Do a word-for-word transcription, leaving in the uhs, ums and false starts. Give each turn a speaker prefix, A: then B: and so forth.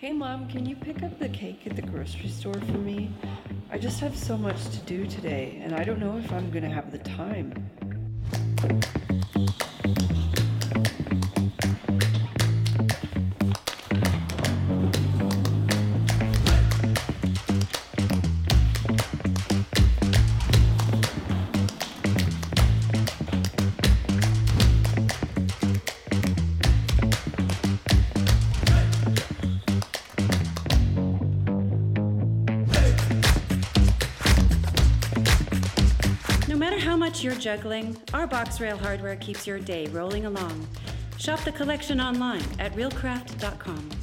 A: Hey Mom, can you pick up the cake at the grocery store for me? I just have so much to do today, and I don't know if I'm gonna have the time.
B: No matter how much you're juggling, our box rail hardware keeps your day rolling along. Shop the collection online at real craft dot com.